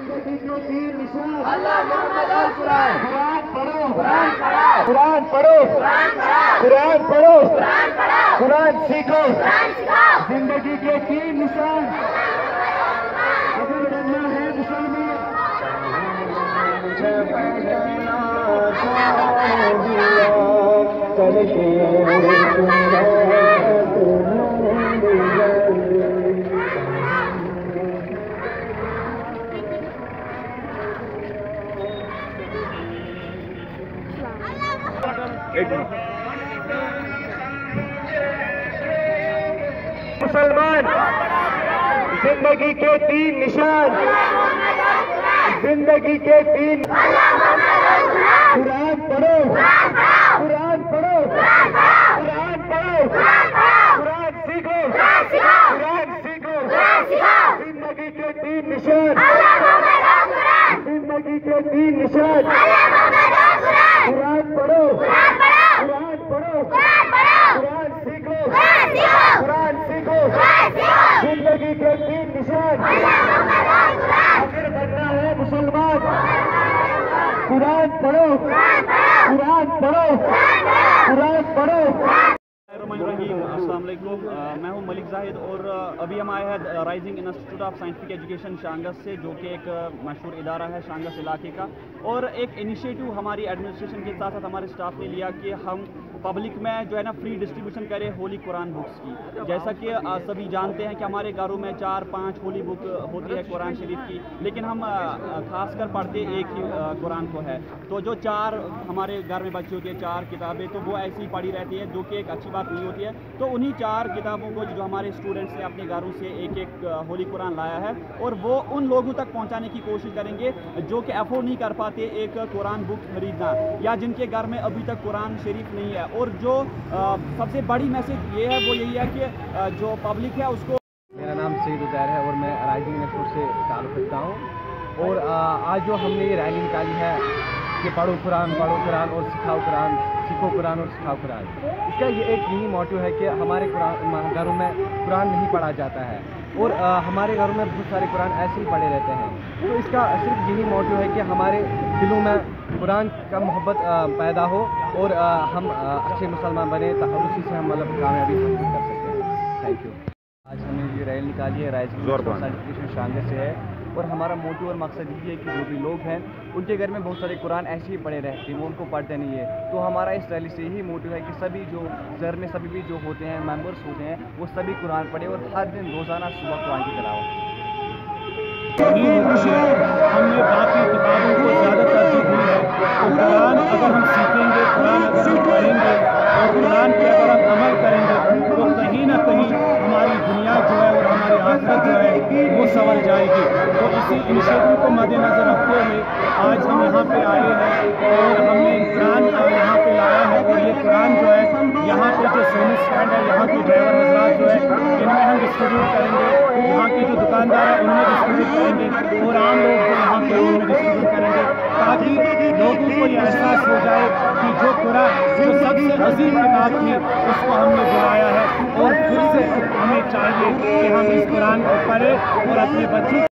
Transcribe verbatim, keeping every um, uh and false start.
अल्लाह मोहम्मद और कुरान। कुरान पढ़ो, कुरान पढ़ाओ। कुरान पढ़ो, कुरान पढ़ाओ। कुरान पढ़ो, कुरान पढ़ाओ। कुरान सीखो, कुरान सिखाओ। जिंदगी के तीन निशान अगर बनना है मुसलमान। मुसलमान जिंदगी के तीन निशान, जिंदगी के तीन। कुरान पढ़ो, कुरान पढ़ो, कुरान पढ़ो, कुरान सीखो, कुरान सीखो, जिंदगी के तीन निशान, जिंदगी के तीन निशान। कुरान पढ़ो, कुरान पढ़ो, कुरान सीखो, कुरान सीखो, जिंदगी के तीन निशान अगर बनना है मुसलमान। कुरान पढ़ो, कुरान पढ़ो, कुरान पढ़ो। अस्सलाम वालेकुम, मैं हूं मलिक जाहिद और अभी हम आए हैं rising institute of scientific education शांगस से, जो कि एक मशहूर इदारा है शांगस इलाके का। और एक इनिशिएटिव हमारी एडमिनिस्ट्रेशन के साथ साथ हमारे स्टाफ ने लिया कि हम पब्लिक में जो है ना फ्री डिस्ट्रीब्यूशन करें होली कुरान बुक्स की। जैसा कि सभी जानते हैं कि हमारे घरों में चार पाँच होली बुक होती है कुरान शरीफ की, लेकिन हम खासकर पढ़ते एक ही कुरान को है। तो जो चार हमारे घर में बच्चे होती है चार किताबें, तो वो ऐसी ही पड़ी रहती है, जो कि एक अच्छी बात नहीं होती है। तो उन्हीं चार किताबों को जो हमारे स्टूडेंट्स ने अपने घरों से एक एक होली कुरान लाया है, और वो उन लोगों तक पहुंचाने की कोशिश करेंगे जो कि अफोर्ड नहीं कर पाते एक कुरान बुक खरीदना, या जिनके घर में अभी तक कुरान शरीफ नहीं है। और जो आ, सबसे बड़ी मैसेज ये है वो यही है कि आ, जो पब्लिक है उसको। मेरा नाम सईद उजैर है और मैं राइजिंग इंस्टीट्यूट से ताल्लुक़ रखता हूँ। और आ, आज जो हमने ये रैली निकाली है कि पढ़ो कुरान, पढ़ो कुरान और सिखाओ कुरान, सीखो कुरान और सिखाओ कुरान, इसका ये एक यही मोटिव है कि हमारे कुरान घरों में कुरान नहीं पढ़ा जाता है, और आ, हमारे घरों में बहुत सारे कुरान ऐसे ही पढ़े रहते हैं। तो इसका सिर्फ यही मोटिव है कि हमारे दिलों में कुरान का मोहब्बत पैदा हो और आ, हम आ, अच्छे मुसलमान बने, तो उसी से हम मतलब कामयाबी हासिल कर सकते हैं। Thank you. आज हमने ये रैली निकाली है राइजिंग सर्टिफिकेशन शांगस से है, और हमारा मोटिव और मकसद ये है कि जो भी लोग हैं उनके घर में बहुत सारे कुरान ऐसे ही पड़े रहते हैं, वो उनको पढ़ते नहीं है। तो हमारा इस रैली से यही मोटिव है कि सभी जो घर में सभी भी जो होते हैं मेंबर्स होते हैं वो सभी कुरान पढ़े और हर दिन रोज़ाना सुबह कुरान की तिलावत। हमने बाकी किताबों को ज़्यादा तरजीह दी है, तो कुरान अगर हम सीखेंगे, कुरान अगर हम पढ़ेंगे और कुरान पे अगर हम अमल करेंगे, तो कहीं ना कहीं हमारी दुनिया जो है और हमारी आखिरत जो है वो संवर जाएगी। तो इसी इनिशिएटिव को मद्देनज़र रखते हुए आज हम यहाँ पे आए हैं और हमने कुरान यहाँ पे लाया है। और ये कुरान जो है यहाँ पे जो सोनी स्टैंड है, यहाँ के ड्राइवर हजरात जो है इनमें हम डिस्ट्रीब्यूट करेंगे, यहाँ के जो दुकानदार हैं उनमें डिस्ट्रीब्यूट करेंगे, और आम लोग जो यहाँ पे उनमें डिस्ट्रीब्यूट करेंगे, ताकि लोगों को ये एहसास हो जाए कि जो कुरान जो सबसे अजीम किताब थी उसको हमने बुलाया है। और फिर से हमें चाहिए कि हम इस कुरान को पढ़ें और अपने बच्चों